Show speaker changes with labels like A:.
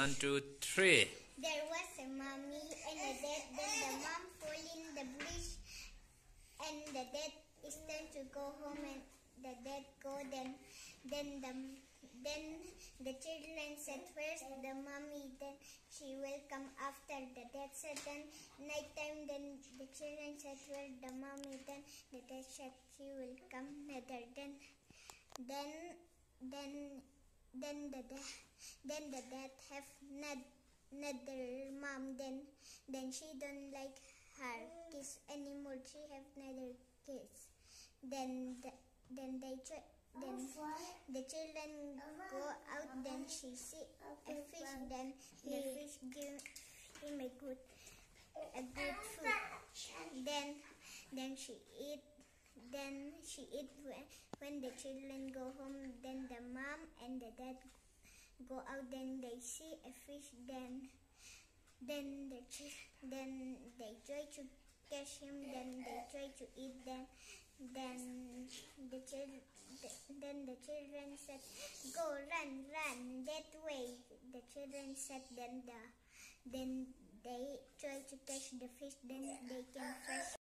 A: 1, 2, 3.
B: There was a mommy and a dad. Then the mom fall in the bridge, and the dad is time to go home, and the dad go. Then the children said, "Where's the mommy?" Then she will come after the dad said. Then night time. Then the children said, "Where's the mommy?" Then the dad said, "She will come later." Then the dad have another mom. Then she don't like her kids anymore. She have another kids. Then the children go out. Then she see a fish. Then the fish give him a good food. Then she eat. When the children go home. Then the mom and the dad go out. Then they see a fish. Then they try to catch him. Then they try to eat. Then the children said, "Go, run that way." The children said. Then they try to catch the fish. Then they can catch.